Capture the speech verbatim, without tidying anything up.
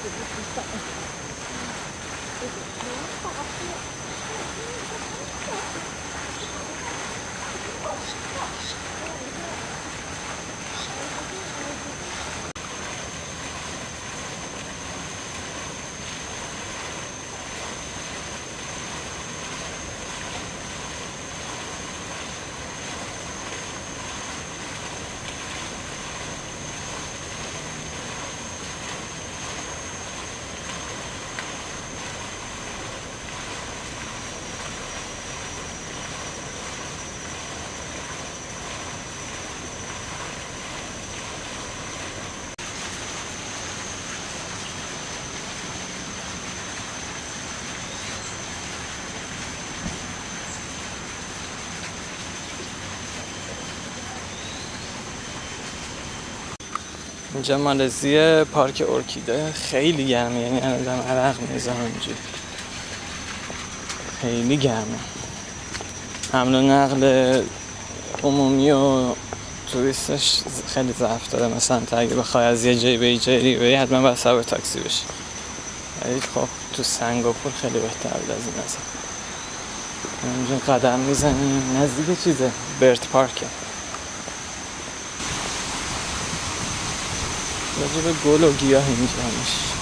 اینجا مالزی پارک ارکیده خیلی گرمه، یعنی الان عرق میزنم اینجا، خیلی گرمه. حمل و نقل عمومی و توریستش خیلی ضعف داره. مثلا تا اگه بخوای از یه جایی به یه جایی بری حتما باید سوار تاکسی بشی، ولی خب تو سنگاپور خیلی بهتر بود از این نظر. اینجا قدم میزنیم نزدیک چیزه، برت پارکه. راجب گل و گیاه اینجا همش